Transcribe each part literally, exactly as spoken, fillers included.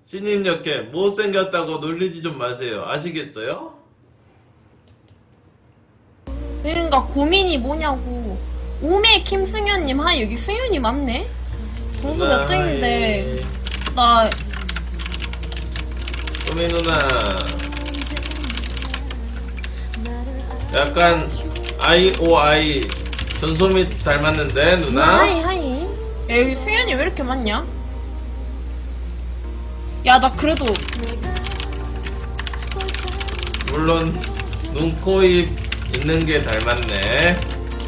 신임 역해 못생겼다고 놀리지 좀 마세요. 아시겠어요? 그러니까 고민이 뭐냐고. 오메 김승현님, 하 여기 승현이 맞네? 정도 몇 등인데 나 소미 누나 약간 아이오아이 전소미 닮았는데 누나? 하이 하이. 야 여기 승현이 왜 이렇게 많냐? 야 나 그래도 물론 눈, 코, 입 있는 게 닮았네.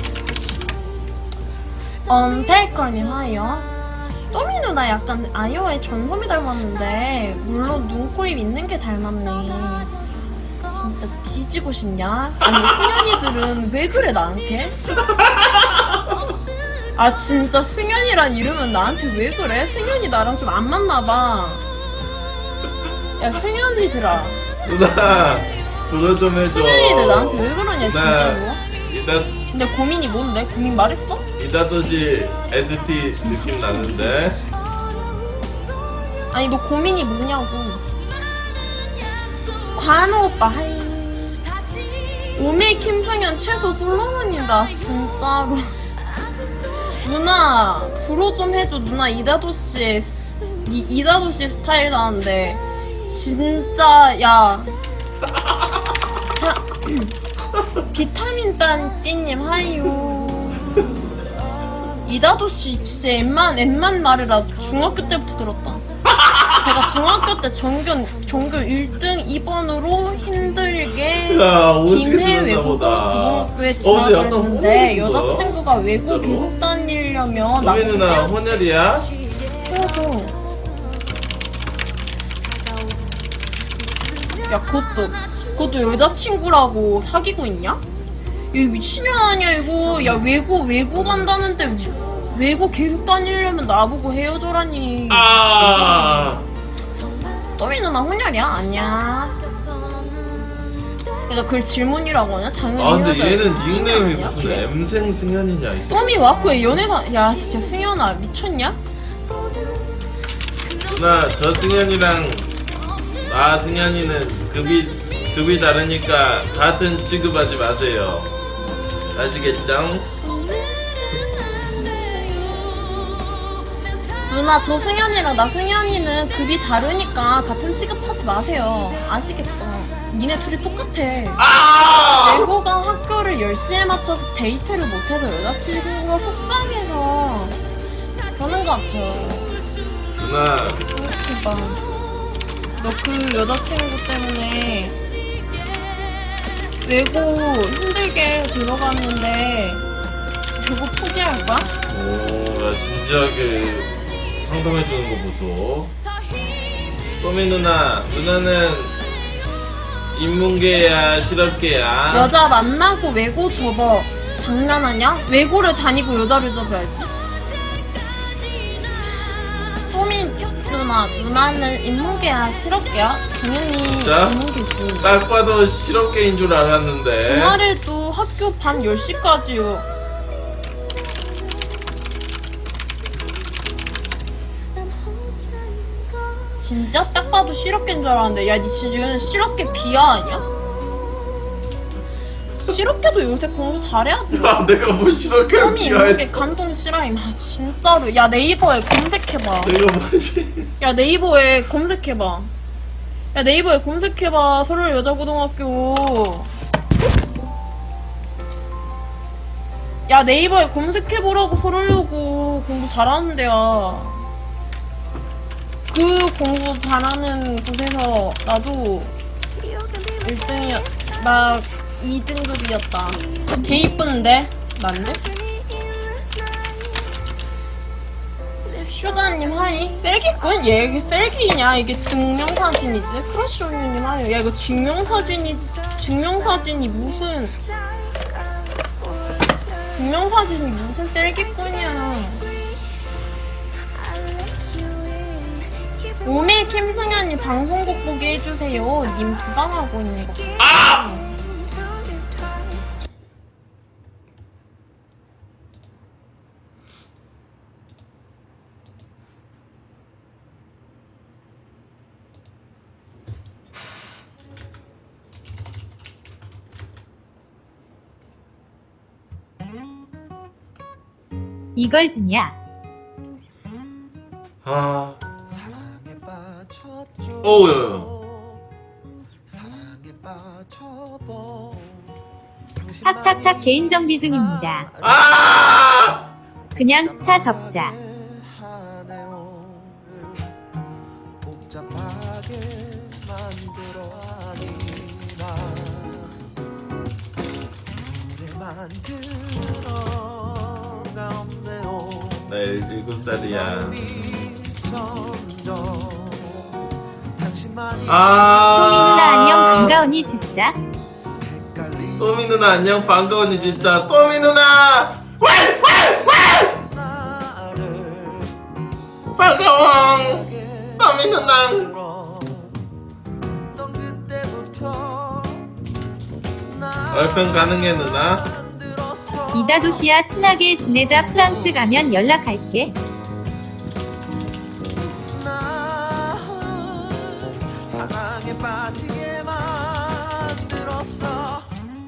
언펠커님 하이요. 또미 누나 약간 아이오아이 전소미 닮았는데 물론 눈, 코, 입 있는 게 닮았네. 진짜 뒤지고 싶냐? 아니 승현이들은 왜 그래 나한테? 아 진짜 승현이란 이름은 나한테 왜 그래? 승현이 나랑 좀 안 맞나봐. 야 승현이들아, 누나 그거 좀 해줘. 승현이들 나한테 왜 그러냐 진짜로. 이다 근데 고민이 뭔데? 고민 말했어? 이다도시 에스티 느낌 나는데. 아니 너 고민이 뭐냐고. 관우 오빠 하이. 오메 김승현 최소 솔로몬이다 진짜로. 누나 구로 좀 해줘. 누나 이다도씨 이, 이다도씨 스타일 나는데 진짜 야 자, 비타민 딴 띠님 하이요. 이다도씨 진짜 엠만 엠만 말해라. 중학교 때부터 들었다. 제가 중학교 때 전교 전교 일 등 이 번으로 힘들게 야, 오지게 김해 들었나 외국어 보다. 고등학교에 어, 근데 약간 진학했는데 호흡인가? 여자친구가 외국 진짜로? 계속 다니려면 소미 누나 혼혈이야? 헤어져. 야 그것도 그것도 여자친구라고 사귀고 있냐? 이 미친년 아니야 이거. 야 외고 외고 간다는데 외고 계속 다니려면 나보고 헤어져라니. 아 또미 누나 혼혈이야? 아니야. 야 그걸 질문이라고 하냐? 당연히 아 근데 헤어져야지. 얘는 미친년 닉네임이 아니야, 무슨 그게? M생 승현이냐 이 새끼. 또미 와꾸의 연애사. 야 진짜 승현아 미쳤냐? 누나 저 승현이랑 나 승현이는 급이 급이 다르니까 같은 취급하지 마세요. 아시겠죠? 누나 저 승현이랑 나 승현이는 급이 다르니까 같은 취급하지 마세요. 아시겠어? 니네 둘이 똑같아. 아! 외고가 학교를 열 시에 맞춰서 데이트를 못해서 여자친구가 속상해서 그러는 것 같아요. 누나 대박. 너 그 여자친구 때문에 외고 힘들게 들어갔는데 결국 포기할 거야? 오야 진지하게 상담해주는 거 보소. 소미 누나 누나는 인문계야 실업계야? 여자 만나고 외고 접어. 장난하냐? 외고를 다니고 여자를 접어야지. 소민 누나, 누나는 인문계야 실업계야? 당연히 진짜? 인문계지. 딱 봐도 실업계인 줄 알았는데. 주말에도 학교 밤 열 시까지요. 진짜 딱 봐도 실업계인 줄 알았는데. 야, 니 지금 실업계 비하 아니야? 실업계도 요새 공부 잘해야 돼. 야 내가 뭐 실업계를 소미 인문계 비하했어. 감동 실화임. 아 진짜로. 야 네이버에 검색해봐. 내가 뭐지? 야 네이버에 검색해봐. 야 네이버에 검색해봐. 서울 여자고등학교. 야 네이버에 검색해보라고. 서울여고 공부 잘하는 데야. 그 공부 잘하는 곳에서 나도 일 등이야. 나 이 등급이었다. 개 이쁜데? 난데? 슈가님 하이. 셀기꾼? 얘 이게 셀기냐? 이게 증명사진이지? 크러쉬 올리님 하이. 야 이거 증명사진이 증명사진이 무슨 증명사진이 무슨 셀기꾼이야. 오메 김승현이 방송국 보게 해주세요. 님 부방하고 있는 거. 아! 이걸 주냐? 아. 어우, 탁탁탁 개인 정비 중입니다. 아! 그냥 스타 적자. 나 일곱 살이야. 아. 또미 누나 안녕 반가우니 진짜? 또미 누나 안녕 반가우니 진짜. 또미 누나! 왈! 왈! 왈! 반가워! 또미 누나! 얼편 가능해 누나? 이다도시야 친하게 지내자. 프랑스 가면 연락할게. 사랑에 빠지게 만들었어.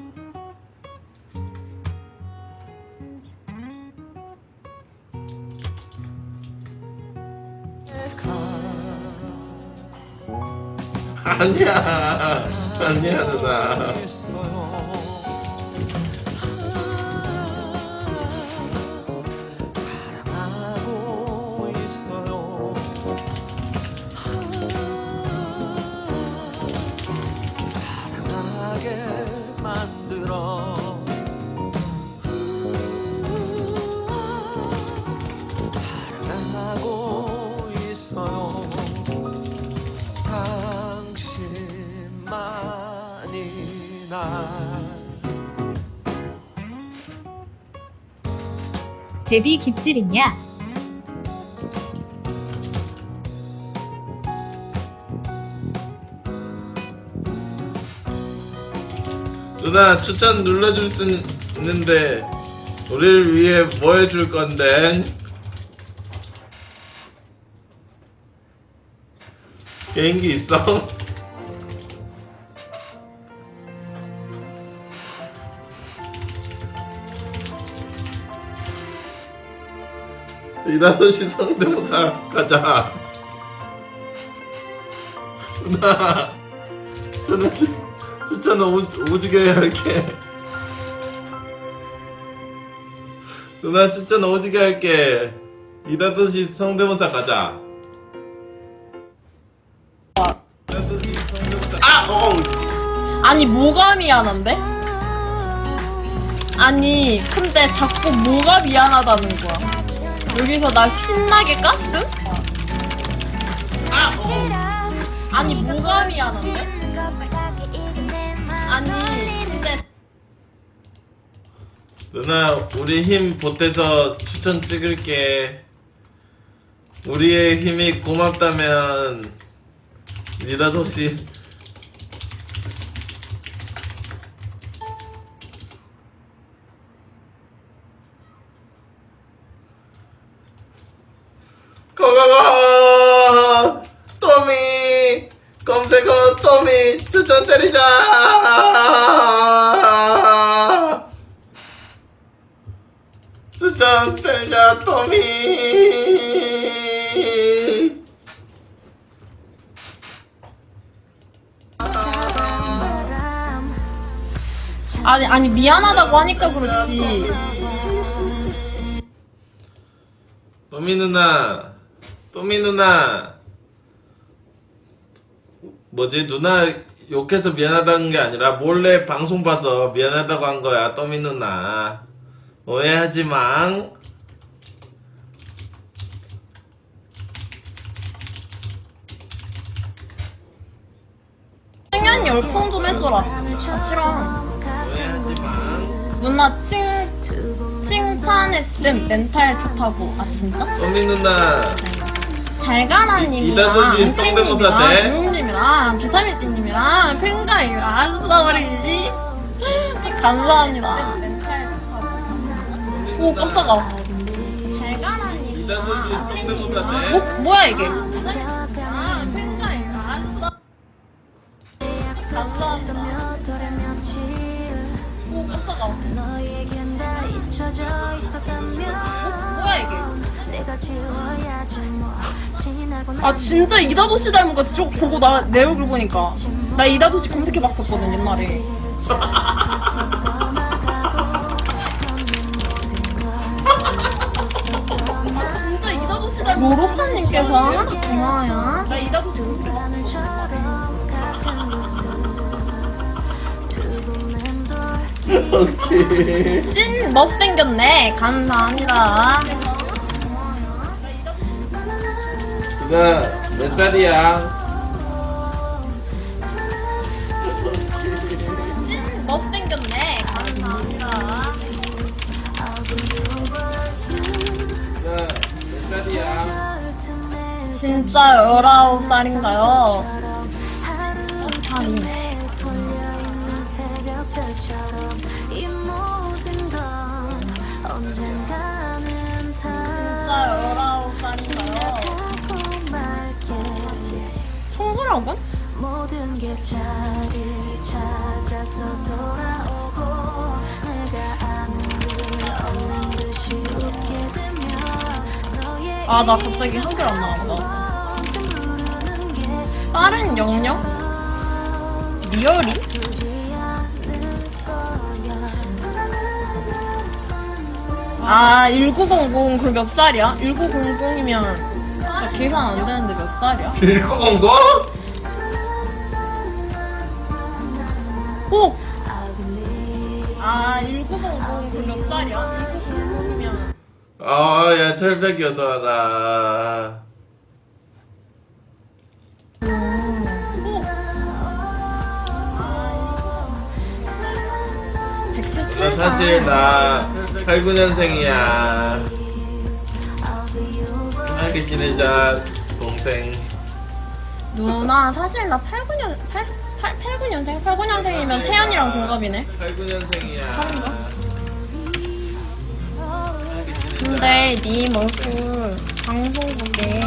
아니야. 아니야 누나. 사랑하고 있어요. 사랑하게 만들어. 사랑하고 있어요. 당신만이 날. 데뷔 깁질이냐? 누나 추천 눌러줄 수 있는데 우리를 위해 뭐 해줄 건데? 개인기 있어? 이다도시 성대모사 가자. 누나 추천 추천 오, 오지게 할게. 누나 추천 오지게 할게. 이다도시 성대모사 가자. 이다도시 성대모사. 아! 어! 아니 뭐가 미안한데? 아니 근데 자꾸 뭐가 미안하다는 거야. 여기서 나 신나게 깠음? 아! 어! 아니 뭐가 미안한데? 아니 근데 누나 우리 힘 보태서 추천 찍을게. 우리의 힘이 고맙다면 이다도시 고고고! 또미! 검색어 또미! 추천 때리자! 추천 때리자 또미! 아니 아니 미안하다고 하니까 그렇지. 또미 누나, 또미 누나. 뭐지? 누나 욕해서 미안하다는 게 아니라 몰래 방송 봐서 미안하다고 한 거야, 또미 누나. 오해하지 마. 승현이 열풍 좀 해줘라. 아 싫어. 오해하지 마. 누나 칭 칭찬했음. 멘탈 좋다고. 아 진짜? 또미 누나. 잘가라님이랑 이다도시 성대모사 돼? 누님이랑 비타민C님이랑 팬가이랑 아싸버리지. 감사합니다. 멘탈 좋다고. 오 깜짝아. 잘가라님. 이다도시 성대모사 돼? 뭐 뭐야 이게? 아 팬가이랑 아싸. 감사합니다. 오 깜짝아. 뭐야 이게? 아 진짜 이다도씨 닮은 거 쭉 보고 나 내 얼굴 보니까 나 이다도씨 검색해봤었거든 옛날에. 아 진짜 이다도씨 닮은 로로사님께서 하나 고마워요. 나 이다도씨 검색해봤었거든. 오케이. 찐 못생겼네. 감사합니다. 누나 몇 살이야? 찐 못생겼네. 감사합니다. 누나 몇 살이야? 진짜 열아홉 살인가요? 살이. 진짜 열아홉 살인가요? 청소라고? 모든 게 자리를 찾아서 돌아오고 내가 아무 일 없는 듯이 웃게 되면 너의 아, 나 갑자기 한글 안 나왔다. 이름 부르는 게 빠른 영영? 리얼이? 두지 않을 거야. 아, 천구백 그럼 몇 살이야? 천구백이면 나 계산 안 되는데 몇 살이야? 읽고 온 거? 오! 아, 천구백 그럼 몇 살이야? 천구백이면 아, 야, 철벽 여자라. 나 사실 나 팔십구 년생이야. 편하게 지내자, 동생. 누나, 사실 나 팔십구 년, 팔, 팔, 팔십구 년생? 팔십구 년생이면 태연이랑 동갑이네. 팔십구 년생이야. 사는가? 근데 님 얼굴 방송국에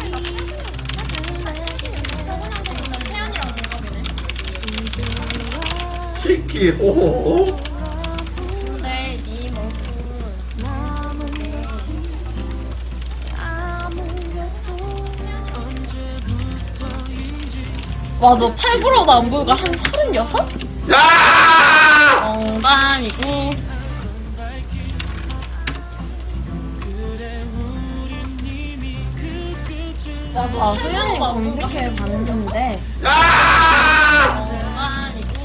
키키, 오. 근데 님 얼굴 와, 너 팔 불어도 안 보이고 한 서른여섯? 야! 농담이고. 아, 소연이 검색해 봤는데. 야! 농담이고.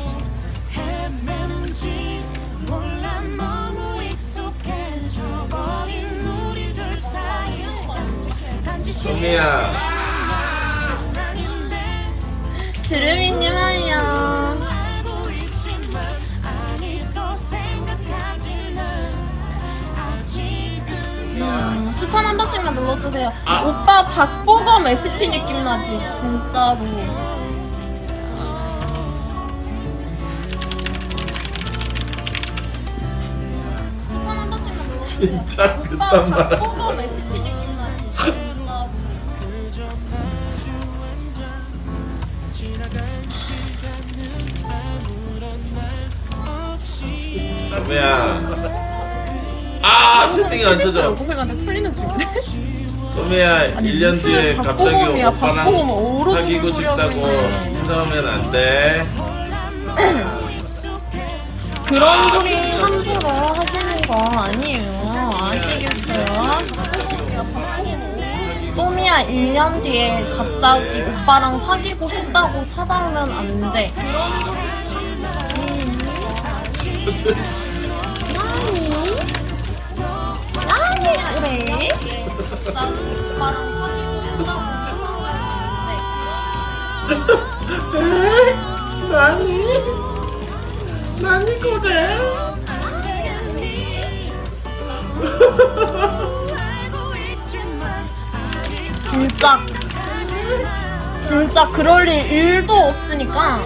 소미야. 드르미님 하이요. 음, 추천 한 번씩만 눌러주세요. 아. 오빠 박보검 에스티 느낌 나지 진짜로. 추천 한 번씩만 눌러주세요. 진짜 오빠 그딴 말. 박보검 에스티 느낌 나지 진짜로. 소미야. 아, 채팅이 안 터져. 연구생한테 풀리는 중이래. 소미야, 일 년 뒤에 갑자기 박보검이야. 오빠랑 박보검 오로지 사귀고 부르려고 싶다고 했네. 생각하면 안 돼. 그런 소리 함부로 하시는 거 아니에요. 아시겠어요? 또미야 일 년 뒤에 갑자기 오빠랑 사귀고 싶다고 찾아오면 안 돼. 아니? 아니 그래? 오빠랑 사귀고 싶다고 찾아오면 나니? 나니 그래? 진짜 진짜 그럴 일 일도 없으니까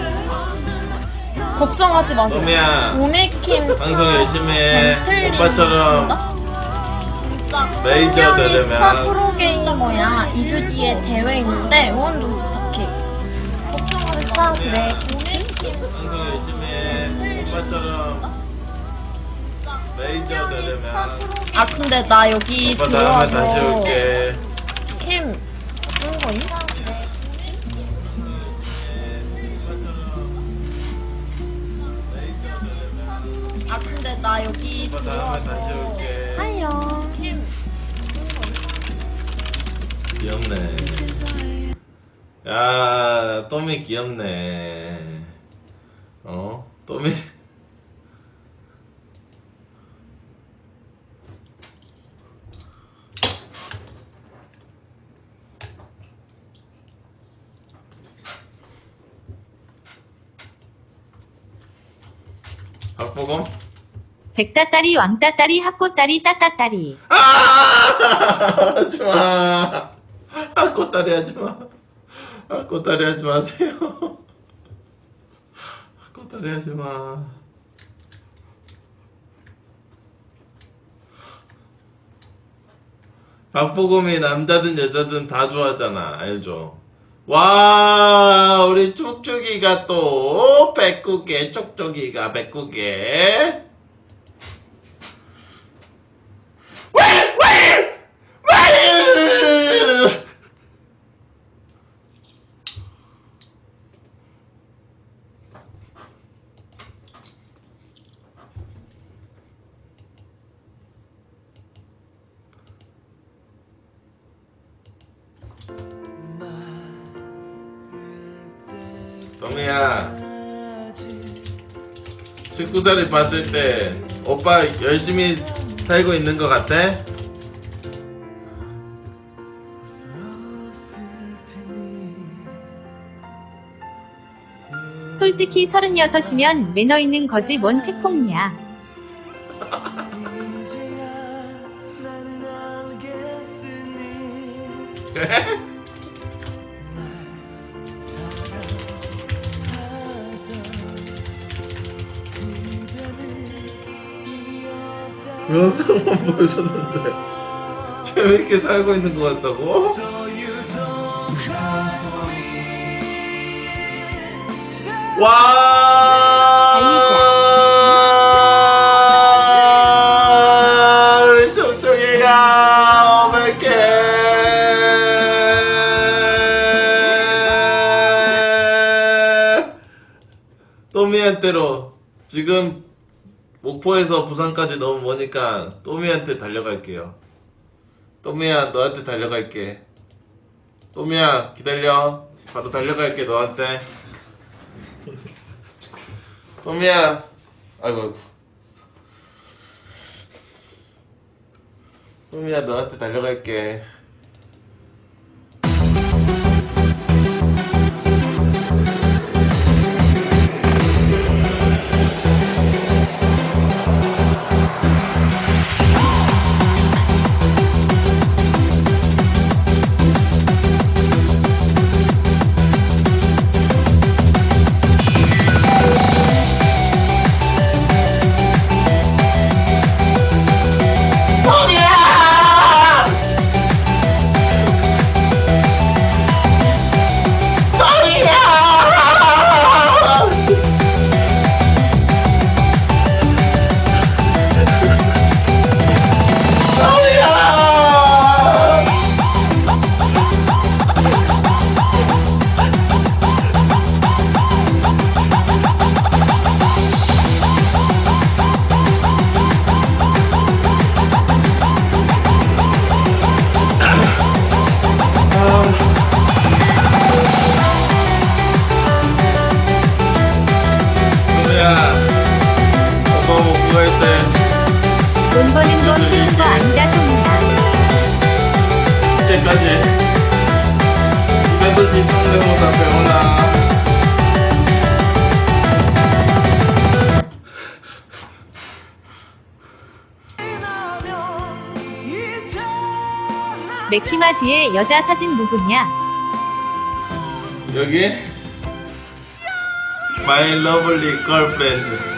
걱정하지 마세요. 소미야, 오메킴 방송 열심히 해. 벤틀리 오빠처럼 진짜 메이저 소년이 되려면. 스타 프로게이머야. 이 주 뒤에 대회 있는데 응원 좀 부탁해. 걱정하지 마. 그래. 오메킴 방송 열심히 해. 오빠처럼 진짜 메이저 되려면 아 근데 나 여기 오빠 다음에 다시 들어와서 올게. 캠 끄는 거임? 아 근데 나 여기 오빠 다음에 다시 들어와서 올게. 하이요 캠 귀엽네. 야, 또미 귀엽네. 어? 또미. 박보검? 백따따리 왕따따리 학고따리 따따따리. 아! 하지마. 아, 꽃다리 하지마. 아, 꽃다리 하지 마세요. 꽃다리 하지마. 박보검이 남자든 여자든 다 좋아하잖아. 알죠? 와, 우리 쪽쪽이가 또 백구개, 쪽쪽이가 백구개. 왜, 왜, 왜? 동이야, 십구 살이 봤을 때 오빠 열심히 살고 있는 것 같아? 솔직히 서른여섯이면 매너 있는 거지 뭔 태콩이야. 그래? 영상만 보여줬는데 재밌게 살고 있는 것 같다고? 와 우리 쪽쪽이가 오백개 또미한테로 지금 목포에서 부산까지 너무 머니까 또미한테 달려갈게요. 또미야 너한테 달려갈게. 또미야 기다려. 바로 달려갈게 너한테. 또미야 아이고 아이고. 또미야 너한테 달려갈게. 돈 버는 거 쉬운 거 아니다 또미야. 이때까지 이때도 지성대모사 배우나. 맥히마 뒤에 여자 사진 누구냐? 여기 My lovely girlfriend.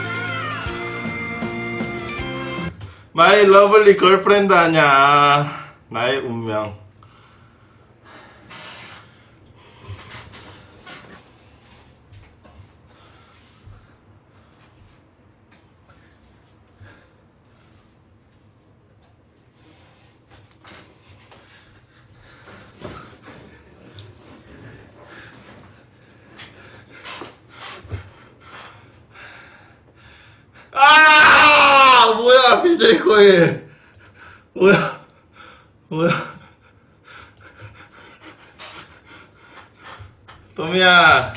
My lovely girlfriend 아냐. 나의 운명. 디제이 코일 뭐야 뭐야 또미야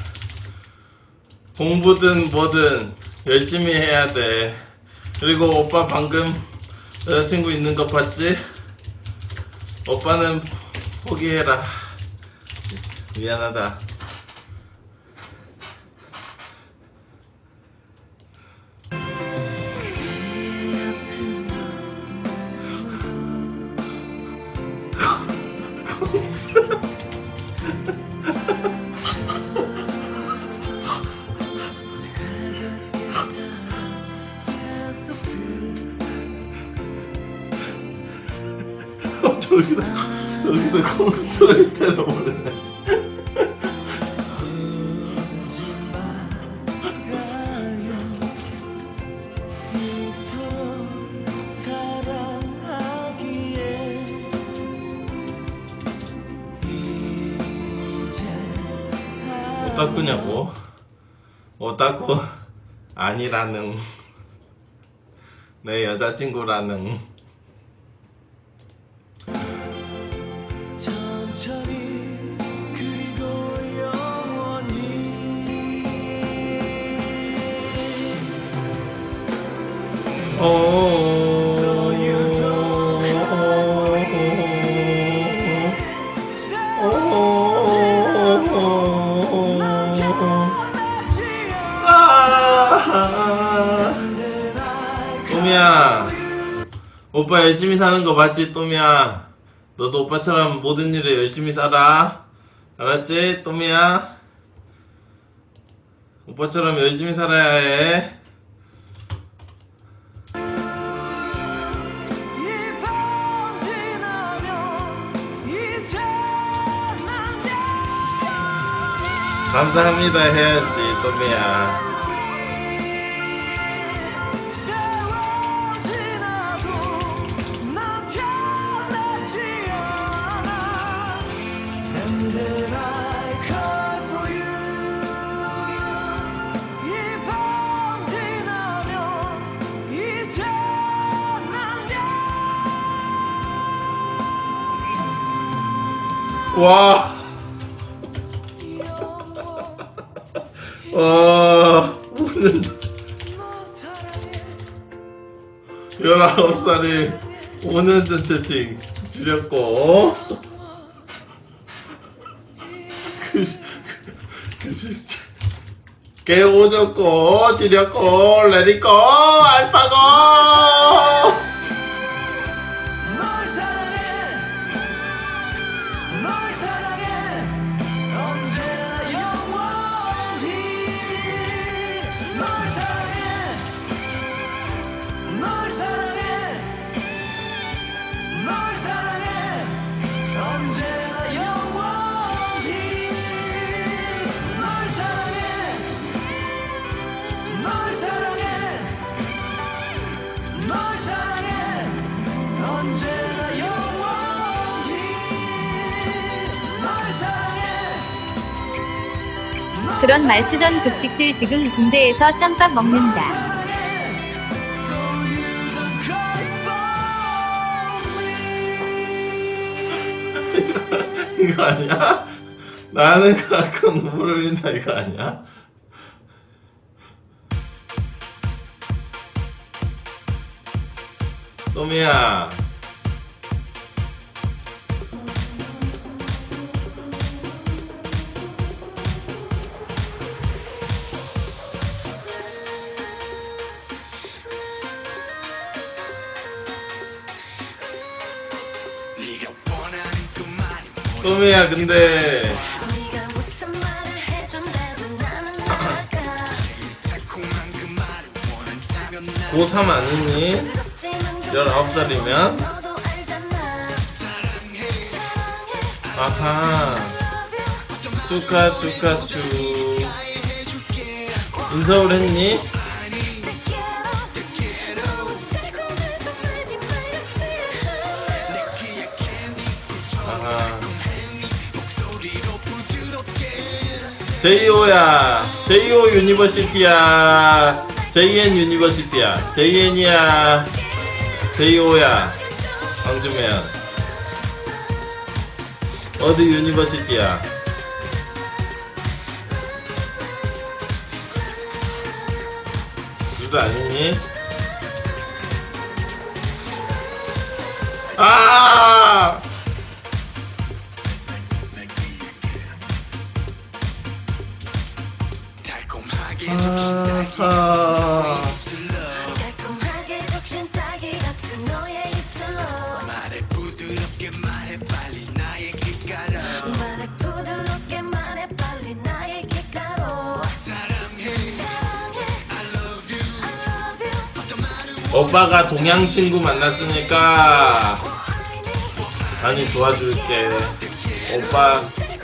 공부든 뭐든 열심히 해야 돼. 그리고 오빠 방금 여자친구 있는 거 봤지? 오빠는 포기해라. 미안하다. 저기다 저기다 콩수를 때려버리네. 오타쿠냐고? 오타쿠 아니라는 내 여자친구라는. 천천히 그리고 영원히 또미야 오빠 열심히 사는 거 맞지? 또미야 너도 오빠처럼 모든 일에 열심히 살아. 알았지? 또미야 오빠처럼 열심히 살아야 해. 감사합니다 해야지 또미야. 와. 와. 열아홉 살이 오 년 전 채팅 지렸고 그, 그 진짜 개 오졌고 지렸고 레디고 알파고 그런 말 쓰던 급식들 지금 군대에서 짬밥 먹는다. 이거 아니야? 나는 가끔 눈물 흘린다 이거 아니야? 또미야 또미야 근데 고삼 아니니? 열아홉 살이면? 아하 축하 축하 축 인서울 했니? 아하 제이오야 제이오 유니버시티야 제이엔 유니버시티야 제이엔이야 제이오야 광주면 어디 유니버시티야? 둘 다 아니니? 아! 아하. 달콤하게 적신 딸기 같은 너의 입술로 말해 부드럽게 말해 빨리 나의 귓가로 말해 부드럽게 말해 빨리 나의 귓가로 사랑해 사랑해 I love you I love you 어떤 말은 오빠가 동양 친구 만났으니까 많이 도와줄게. 오빠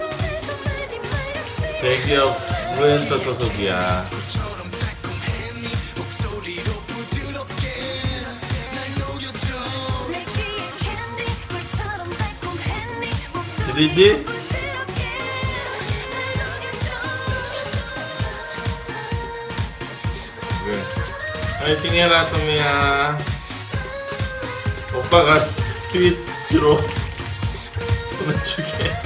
대기업 브랜드 소속이야. 들리지? 왜? 파이팅 해라 토미야. 오빠가 트위치로 보내줄게.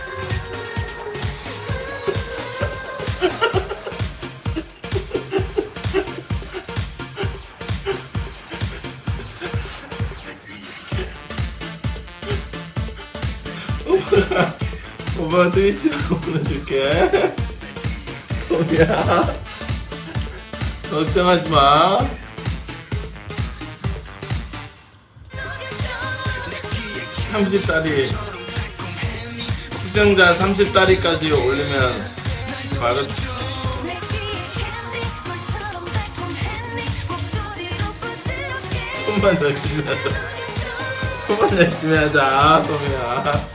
오빠가 오빠가 트위치로 보내줄게. 토미야 걱정하지마. 삼십 달이 시청자 삼십 달이까지 올리면 바로 손만 열심히 하자. 손만 열심히 하자 소미야.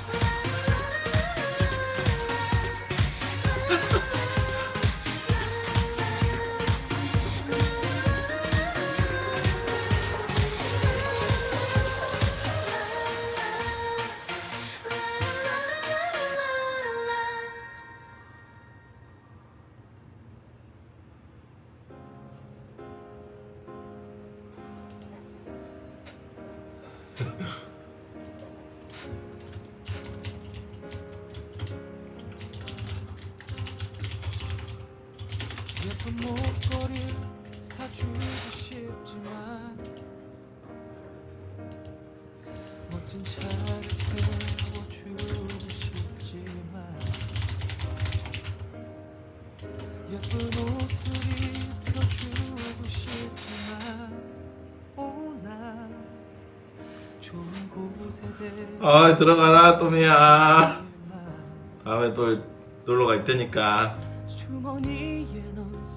예쁜 목걸이 사주고 싶지만 멋진 차를 태워주고 싶지만 예쁜 옷을 입혀주고 싶지만 오나 좋은 곳에 아 들어가라 또미야. 다음에 또 놀러 갈 테니까. 주머니에 넌